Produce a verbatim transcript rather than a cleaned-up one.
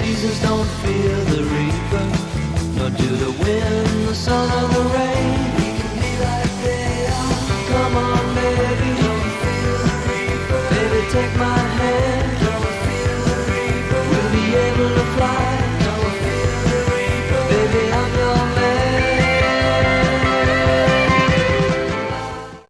Jesus don't fear the reaper, nor do the wind, the sun, or the rain. We can be like they are. Come on, baby, don't fear the reaper. Baby, take my